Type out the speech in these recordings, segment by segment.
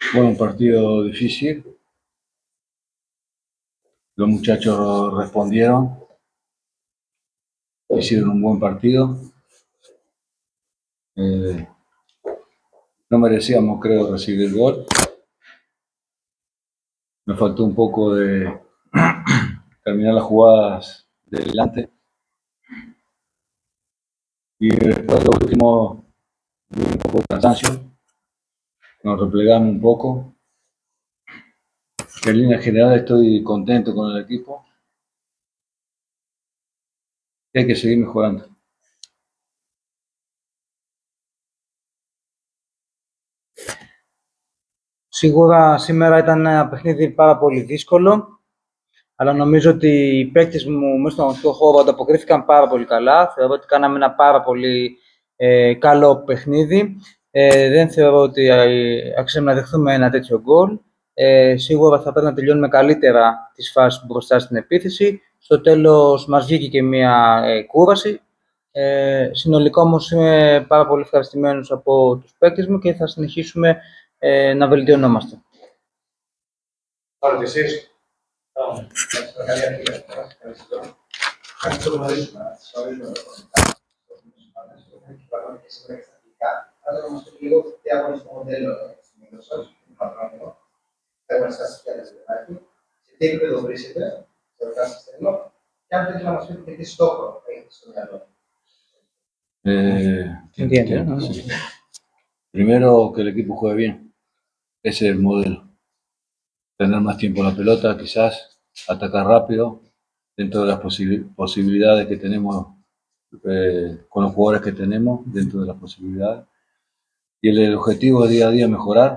Bueno, un partido difícil. Los muchachos respondieron, hicieron un buen partido. No merecíamos, creo, recibir el gol. Me faltó un poco de terminar las jugadas de delante. Y después lo último, un poco de cansancio. Nos replegamos un poco. En línea general estoy contento con el equipo. Y hay que seguir mejorando. Σίγουρα σήμερα ήταν ένα παιχνίδι πάρα πολύ δύσκολο, αλλά νομίζω ότι οι παίκτες μου μέσα στον αγωνιστικό χώρο ανταποκρίθηκαν πάρα πολύ καλά. Θεωρώ ότι κάναμε ένα πάρα πολύ καλό παιχνίδι. Δεν θεωρώ ότι αξίζουμε να δεχθούμε ένα τέτοιο γκολ. Σίγουρα θα πρέπει να τελειώνουμε καλύτερα τις φάσεις μπροστά στην επίθεση. Στο τέλος μας βγήκε και μια κούραση. Συνολικά όμως είμαι πάρα πολύ ευχαριστημένος από τους παίκτες μου και θα συνεχίσουμε να βελτιωνόμαστε. Πάρετε εσείς. Σε τι επίπεδο βρίσκεται, στο εργάσιο στέλνο, και αν θέλετε να μας πείτε τι στόχο έχετε στο μυαλό. Sí. Primero, que el equipo juegue bien. Ese es el modelo. Tener más tiempo en la pelota, quizás, atacar rápido, dentro de las posibilidades que tenemos, con los jugadores que tenemos, dentro de las posibilidades. Y el objetivo es día a día mejorar.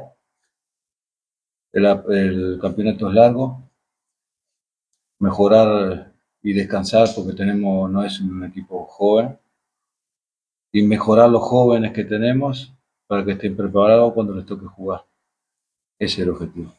El campeonato es largo. Mejorar y descansar porque no es un equipo joven. Y mejorar los jóvenes que tenemos para que estén preparados cuando les toque jugar. Ese es el objetivo.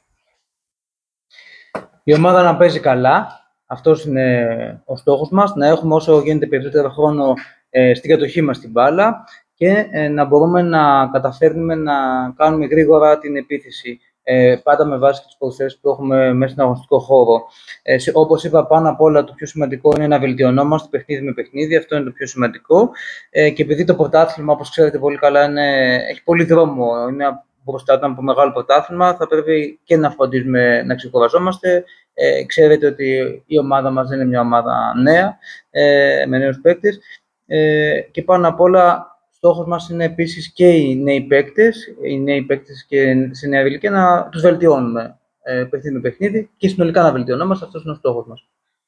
Η ομάδα να παίζει καλά, αυτός είναι ο στόχος μας, να έχουμε όσο γίνεται περισσότερο χρόνο στην κατοχή μας την μπάλα και να μπορούμε να καταφέρνουμε να κάνουμε γρήγορα την επίθεση, πάντα με βάση τις υποθέσεις που έχουμε μέσα στον αγωνιστικό χώρο. Όπως είπα, πάνω απ' όλα το πιο σημαντικό είναι να βελτιωνόμαστε παιχνίδι με παιχνίδι, αυτό είναι το πιο σημαντικό. Και επειδή το πρωτάθλημα, όπως ξέρετε πολύ καλά, έχει πολύ δρόμο, είναι μπροστά του από μεγάλο πρωτάθλημα, θα πρέπει και να φροντίζουμε να ξεκουραζόμαστε. Ξέρετε ότι η ομάδα μας δεν είναι μια ομάδα νέα, με νέους παίκτες. Και πάνω απ' όλα, στόχος μας είναι επίσης και οι νέοι παίκτες και σε νέα ηλικία να τους βελτιώνουμε παιχνίδι με παιχνίδι και συνολικά να βελτιωνόμαστε. Αυτός είναι ο στόχος μας.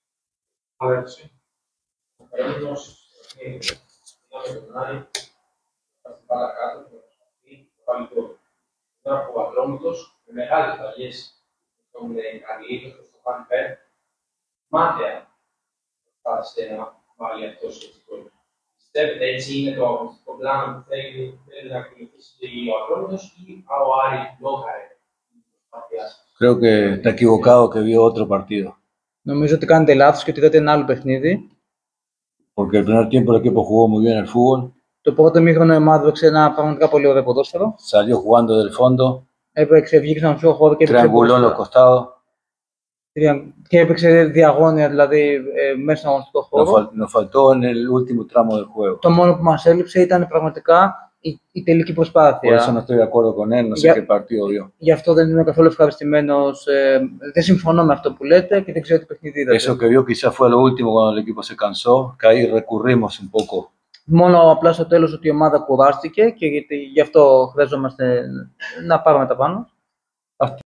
Τώρα που ο Ατρόμητος, με μεγάλες παλιές, τον Καρλίτος, τον Στοφάν μάταια προσπάθησε να βάλει αυτός ο γκολ. Πιστεύετε έτσι είναι το πλάνο που θέλει να ακολουθήσει ο Ατρόμητος ή ο Άρης μπλόκαρε την προσπάθειά σας? Creo que está equivocado que vio otro partido. Νομίζω ότι κάνετε λάθος και ότι είδατε ένα άλλο παιχνίδι. Porque el primer tiempo el equipo jugó muy bien al fútbol. Το πρώτο ημίχρονο η ομάδα έπαιξε ένα πραγματικά πολύ ωραίο ποδόσφαιρο. Salió jugando del fondo. Βγήκε στον αμφιό χώρο και trianguló en los costados. Και έπαιξε διαγώνια, δηλαδή μέσα στον αγωνιστικό χώρο. Nos faltó en el último tramo del juego. Το μόνο που μας έλειψε ήταν πραγματικά η τελική προσπάθεια. Por eso no estoy de acuerdo con él, no sé qué partido vio. Γι' αυτό δεν είμαι καθόλου ευχαριστημένος, δεν συμφωνώ με αυτό που λέτε και δεν ξέρω τι παιχνίδι είδατε. Eso que vio quizás fue lo último cuando el equipo se cansó, que ahí recurrimos un poco. Μόνο απλά στο τέλος ότι η ομάδα κουράστηκε και γι' αυτό χρειαζόμαστε να πάρουμε τα πάνω.